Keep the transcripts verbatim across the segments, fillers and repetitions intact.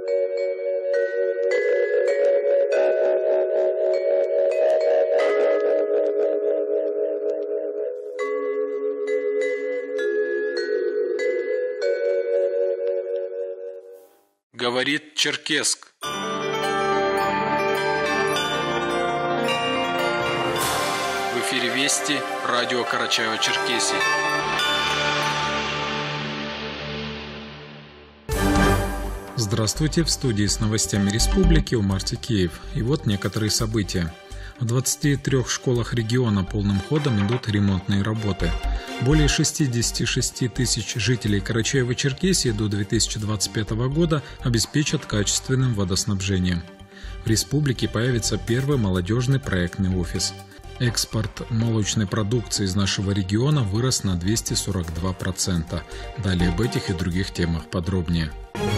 Говорит Черкесск. В эфире Вести, радио Карачаево-Черкесия. Здравствуйте, в студии с новостями республики Умар Текеев. И вот некоторые события. В двадцати трёх школах региона полным ходом идут ремонтные работы. Более шестьдесят шесть тысяч жителей Карачаево-Черкесии до две тысячи двадцать пятого года обеспечат качественным водоснабжением. В республике появится первый молодежный проектный офис. Экспорт молочной продукции из нашего региона вырос на двести сорок два процента. Далее об этих и других темах подробнее.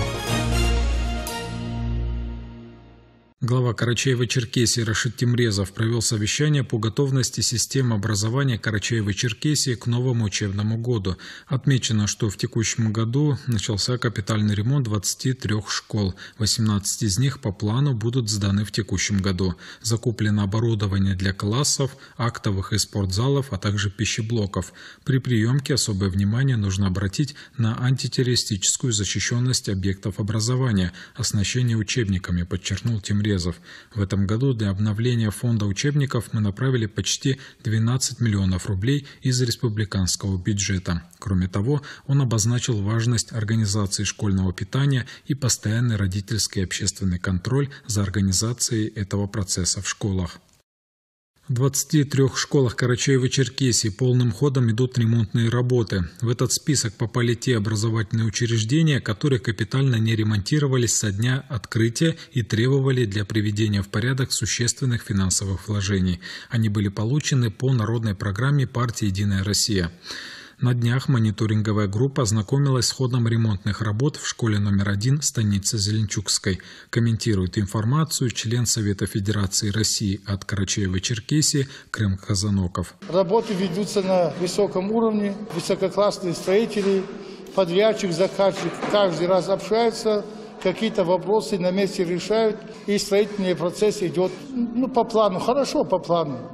Глава Карачаево-Черкесии Рашид Тимрезов провел совещание по готовности системы образования Карачаево-Черкесии к новому учебному году. Отмечено, что в текущем году начался капитальный ремонт двадцати трёх школ. восемнадцать из них по плану будут сданы в текущем году. Закуплено оборудование для классов, актовых и спортзалов, а также пищеблоков. При приемке особое внимание нужно обратить на антитеррористическую защищенность объектов образования, оснащение учебниками, подчеркнул Тимрезов. В этом году для обновления фонда учебников мы направили почти двенадцать миллионов рублей из республиканского бюджета. Кроме того, он обозначил важность организации школьного питания и постоянный родительский и общественный контроль за организацией этого процесса в школах. В двадцати трёх школах Карачаево-Черкесии полным ходом идут ремонтные работы. В этот список попали те образовательные учреждения, которые капитально не ремонтировались со дня открытия и требовали для приведения в порядок существенных финансовых вложений. Они были получены по народной программе партии «Единая Россия». На днях мониторинговая группа ознакомилась с ходом ремонтных работ в школе номер один станицы Зеленчукской. Комментирует информацию член Совета Федерации России от Карачаево-Черкесии Крым Казаноков. Работы ведутся на высоком уровне, высококлассные строители, подрядчик, заказчик каждый раз общаются, какие-то вопросы на месте решают, и строительный процесс идет ну, по плану, хорошо по плану.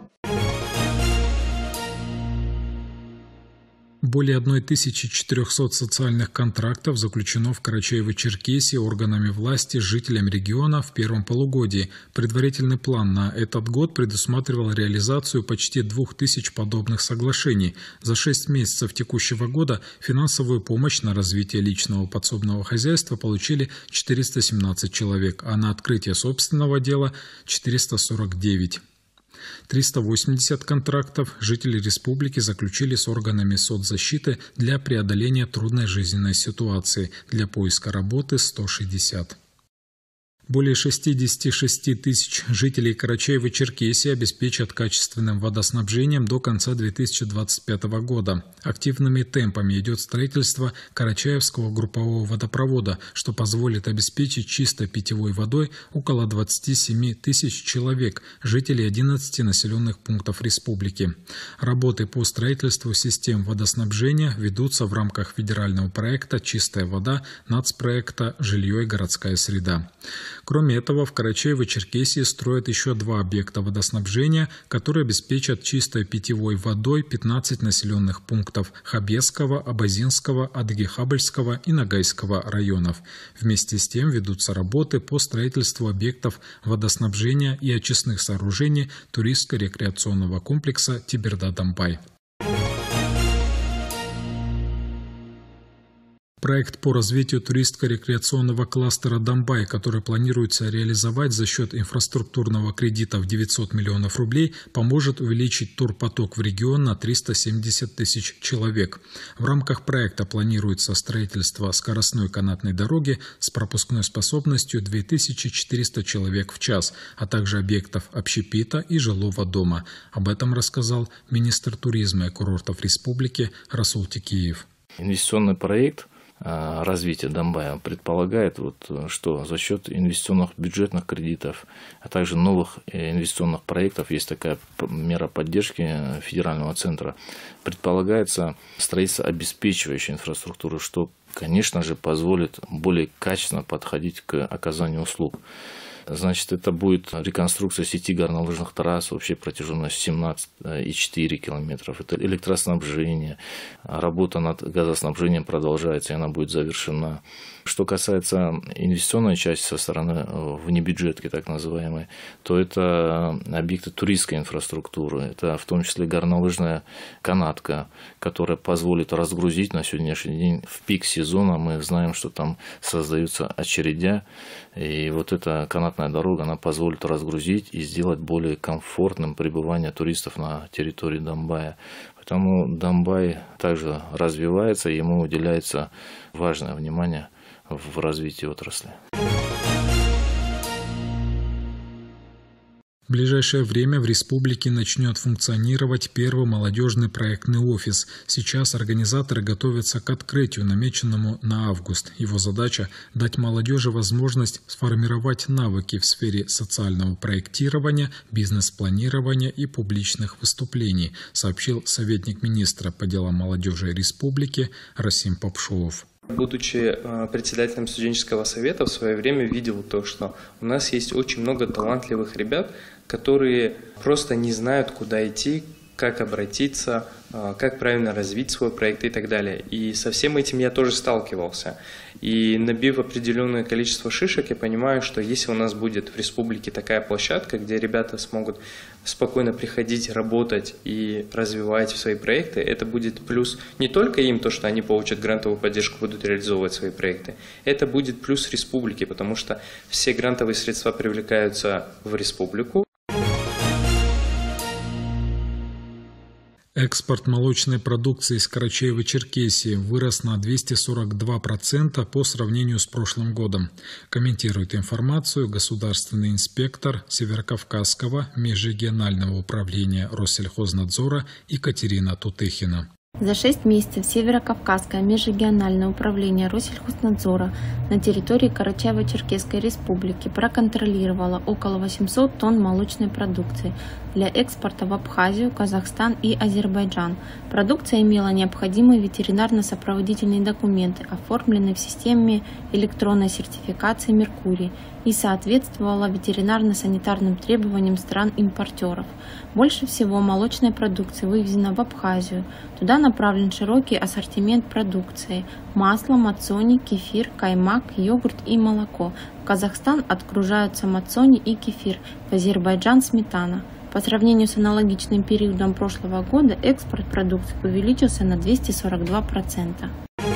Более тысячи четырёхсот социальных контрактов заключено в Карачаево-Черкесии органами власти с жителями региона в первом полугодии. Предварительный план на этот год предусматривал реализацию почти двух тысяч подобных соглашений. За шесть месяцев текущего года финансовую помощь на развитие личного подсобного хозяйства получили четыреста семнадцать человек, а на открытие собственного дела – четыреста сорок девять. триста восемьдесят контрактов жители республики заключили с органами соцзащиты для преодоления трудной жизненной ситуации, для поиска работы сто шестьдесят. Более шестидесяти шести тысяч жителей Карачаево-Черкесии обеспечат качественным водоснабжением до конца две тысячи двадцать пятого года. Активными темпами идет строительство Карачаевского группового водопровода, что позволит обеспечить чистой питьевой водой около двадцати семи тысяч человек, жителей одиннадцати населенных пунктов республики. Работы по строительству систем водоснабжения ведутся в рамках федерального проекта «Чистая вода», нацпроекта «Жилье и городская среда». Кроме этого, в Карачаево-Черкесии строят еще два объекта водоснабжения, которые обеспечат чистой питьевой водой пятнадцать населенных пунктов Хабесского, Абазинского, Адыгехабльского и Ногайского районов. Вместе с тем ведутся работы по строительству объектов водоснабжения и очистных сооружений туристско-рекреационного комплекса Тиберда-Дамбай. Проект по развитию туристско-рекреационного кластера «Дамбай», который планируется реализовать за счет инфраструктурного кредита в девятьсот миллионов рублей, поможет увеличить турпоток в регион на триста семьдесят тысяч человек. В рамках проекта планируется строительство скоростной канатной дороги с пропускной способностью две тысячи четыреста человек в час, а также объектов общепита и жилого дома. Об этом рассказал министр туризма и курортов республики Расул Текеев. Инвестиционный проект развития Домбая предполагает, вот, что за счет инвестиционных бюджетных кредитов, а также новых инвестиционных проектов, есть такая мера поддержки федерального центра, предполагается строительство обеспечивающей инфраструктуры, что, конечно же, позволит более качественно подходить к оказанию услуг. Значит, это будет реконструкция сети горнолыжных трасс общей протяженностью семнадцать и четыре километров. Это электроснабжение, работа над газоснабжением продолжается, и она будет завершена. Что касается инвестиционной части со стороны внебюджетки, так называемой, то это объекты туристской инфраструктуры. Это в том числе горнолыжная канатка, которая позволит разгрузить на сегодняшний день в пик сезона. Мы знаем, что там создаются очередя, и вот эта канатная дорога, она позволит разгрузить и сделать более комфортным пребывание туристов на территории Домбая. Поэтому Домбай также развивается, и ему уделяется важное внимание в развитии отрасли. В ближайшее время в республике начнет функционировать первый молодежный проектный офис. Сейчас организаторы готовятся к открытию, намеченному на август. Его задача – дать молодежи возможность сформировать навыки в сфере социального проектирования, бизнес-планирования и публичных выступлений, сообщил советник министра по делам молодежи республики Расим Попшуов. Будучи председателем студенческого совета, в свое время видел то, что у нас есть очень много талантливых ребят, которые просто не знают, куда идти, как обратиться, как правильно развить свой проект и так далее. И со всем этим я тоже сталкивался. И набив определенное количество шишек, я понимаю, что если у нас будет в республике такая площадка, где ребята смогут спокойно приходить, работать и развивать свои проекты, это будет плюс не только им, то, что они получат грантовую поддержку, будут реализовывать свои проекты, это будет плюс республике, потому что все грантовые средства привлекаются в республику. Экспорт молочной продукции из Карачаево-Черкесии вырос на двести сорок два процента по сравнению с прошлым годом. Комментирует информацию государственный инспектор Северокавказского межрегионального управления Россельхознадзора Екатерина Тутыхина. За шесть месяцев Северокавказское межрегиональное управление Россельхознадзора на территории Карачаево-Черкесской республики проконтролировало около восьмисот тонн молочной продукции для экспорта в Абхазию, Казахстан и Азербайджан. Продукция имела необходимые ветеринарно-сопроводительные документы, оформленные в системе электронной сертификации «Меркурий», и соответствовала ветеринарно-санитарным требованиям стран-импортеров. Больше всего молочной продукции вывезено в Абхазию. Туда направлен широкий ассортимент продукции – масло, мацони, кефир, каймак, йогурт и молоко. В Казахстан отгружаются мацони и кефир, в Азербайджан – сметана. По сравнению с аналогичным периодом прошлого года экспорт продукции увеличился на двести сорок два процента.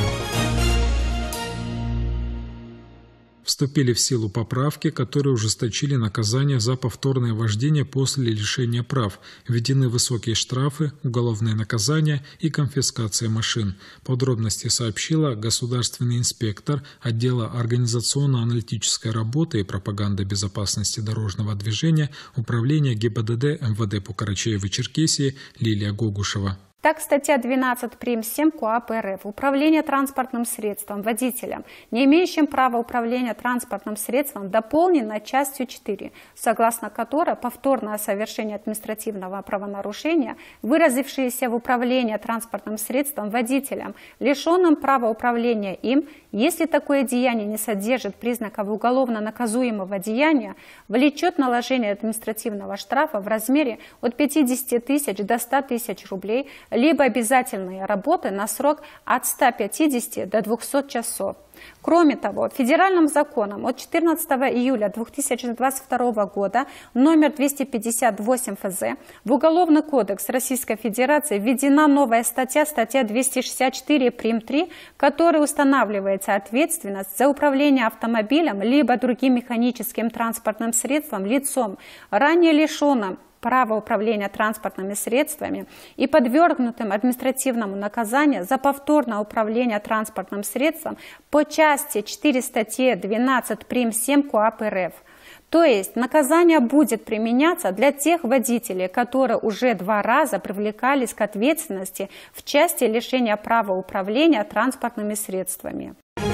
Вступили в силу поправки, которые ужесточили наказание за повторное вождение после лишения прав. Введены высокие штрафы, уголовные наказания и конфискация машин. Подробности сообщила государственный инспектор отдела организационно-аналитической работы и пропаганды безопасности дорожного движения Управления ГИБДД МВД по Карачаево-Черкесии Лилия Гогушева. Так, статья двенадцать прим. семь КоАП РФ «Управление транспортным средством водителем, не имеющим права управления транспортным средством» дополнена частью четыре, согласно которой повторное совершение административного правонарушения, выразившееся в управлении транспортным средством водителем, лишенным права управления им, если такое деяние не содержит признаков уголовно наказуемого деяния, влечет наложение административного штрафа в размере от пятидесяти тысяч до ста тысяч рублей, либо обязательные работы на срок от ста пятидесяти до двухсот часов. Кроме того, федеральным законом от четырнадцатого июля две тысячи двадцать второго года номер двести пятьдесят восемь эф зэ в Уголовный кодекс Российской Федерации введена новая статья, статья двести шестьдесят четыре прим. три, которой устанавливается ответственность за управление автомобилем либо другим механическим транспортным средством лицом, ранее лишенным права управления транспортными средствами и подвергнутым административному наказанию за повторное управление транспортным средством по части четыре статьи двенадцать прим. семь КоАП РФ. То есть наказание будет применяться для тех водителей, которые уже два раза привлекались к ответственности в части лишения права управления транспортными средствами.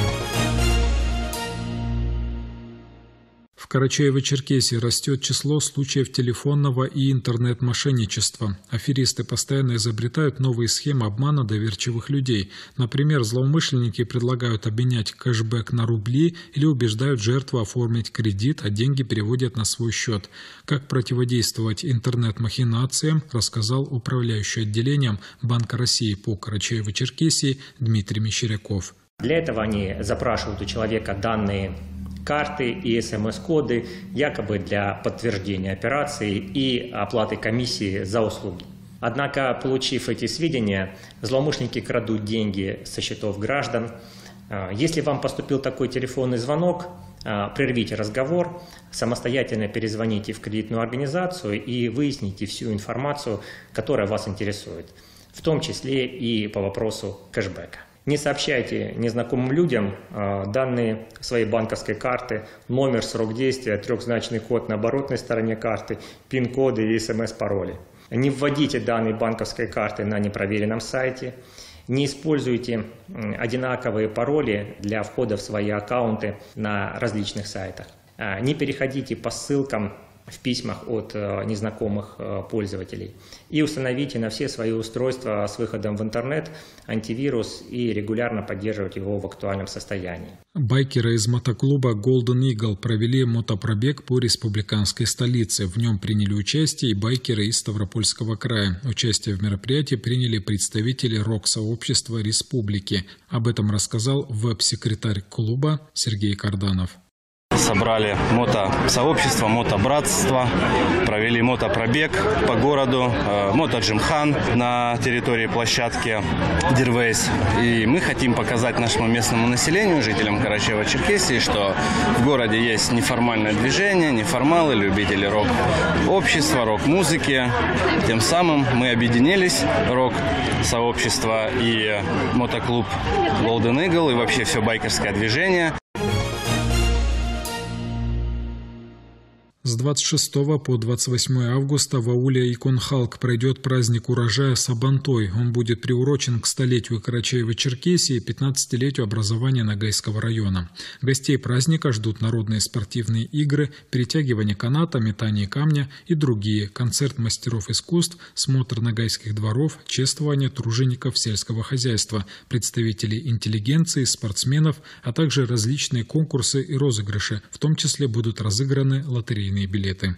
В Карачаево-Черкесии растет число случаев телефонного и интернет-мошенничества. Аферисты постоянно изобретают новые схемы обмана доверчивых людей. Например, злоумышленники предлагают обменять кэшбэк на рубли или убеждают жертву оформить кредит, а деньги переводят на свой счет. Как противодействовать интернет-махинациям, рассказал управляющий отделением Банка России по Карачаево-Черкесии Дмитрий Мещеряков. Для этого они запрашивают у человека данные карты и эс эм эс-коды, якобы для подтверждения операции и оплаты комиссии за услуги. Однако, получив эти сведения, злоумышленники крадут деньги со счетов граждан. Если вам поступил такой телефонный звонок, прервите разговор, самостоятельно перезвоните в кредитную организацию и выясните всю информацию, которая вас интересует, в том числе и по вопросу кэшбэка. Не сообщайте незнакомым людям данные своей банковской карты, номер, срок действия, трехзначный код на оборотной стороне карты, пин-коды и эс эм эс-пароли. Не вводите данные банковской карты на непроверенном сайте. Не используйте одинаковые пароли для входа в свои аккаунты на различных сайтах. Не переходите по ссылкам в письмах от незнакомых пользователей. И установите на все свои устройства с выходом в интернет антивирус и регулярно поддерживать его в актуальном состоянии. Байкеры из мотоклуба Golden Eagle провели мотопробег по республиканской столице. В нем приняли участие и байкеры из Ставропольского края. Участие в мероприятии приняли представители рок-сообщества республики. Об этом рассказал веб-секретарь клуба Сергей Карданов. Собрали мотосообщество, мотобратство, провели мотопробег по городу, мотоджимхан на территории площадки Дирвейс. И мы хотим показать нашему местному населению, жителям Карачаево-Черкесии, что в городе есть неформальное движение, неформалы, любители рок-общества, рок-музыки. Тем самым мы объединились, рок-сообщество и мотоклуб Golden Eagle, и вообще все байкерское движение. С двадцать шестого по двадцать восьмое августа в ауле Иконхалк пройдет праздник урожая Сабантой. Он будет приурочен к столетию Карачаево-Черкесии и пятнадцатилетию образования Ногайского района. Гостей праздника ждут народные спортивные игры, перетягивание каната, метание камня и другие, концерт мастеров искусств, смотр ногайских дворов, чествование тружеников сельского хозяйства, представителей интеллигенции, спортсменов, а также различные конкурсы и розыгрыши, в том числе будут разыграны лотерейные билеты.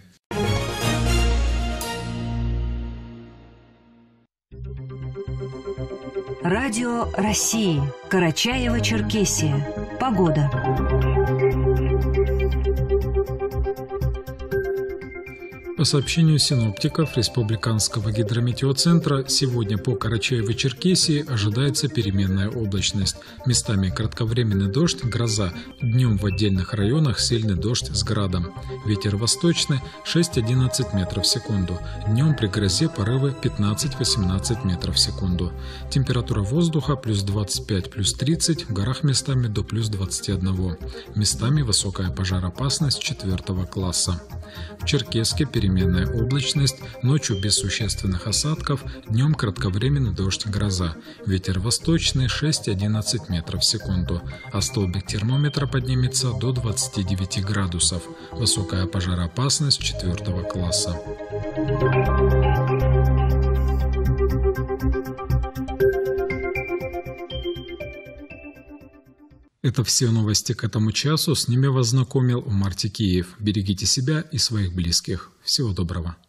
Радио России. Карачаево-Черкесия. Погода. По сообщению синоптиков Республиканского гидрометеоцентра, сегодня по Карачаево-Черкесии ожидается переменная облачность. Местами кратковременный дождь, гроза. Днем в отдельных районах сильный дождь с градом. Ветер восточный шесть-одиннадцать метров в секунду. Днем при грозе порывы пятнадцать-восемнадцать метров в секунду. Температура воздуха плюс двадцать пять, плюс тридцать, в горах местами до плюс двадцати одного. Местами высокая пожароопасность четвертого класса. В Черкесске переменная облачность, ночью без существенных осадков, днем кратковременный дождь, гроза. Ветер восточный шесть-одиннадцать метров в секунду, а столбик термометра поднимется до двадцати девяти градусов. Высокая пожароопасность четвертого класса. Это все новости к этому часу. С ними вас знакомил Умар Текеев. Берегите себя и своих близких. Всего доброго.